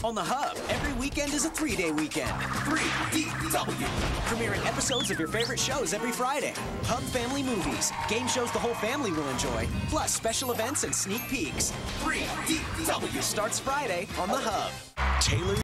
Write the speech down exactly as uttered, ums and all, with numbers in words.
On the Hub, every weekend is a three-day weekend. three D W. Premiering episodes of your favorite shows every Friday. Hub Family Movies, game shows the whole family will enjoy, plus special events and sneak peeks. three D W starts Friday on the Hub. Taylor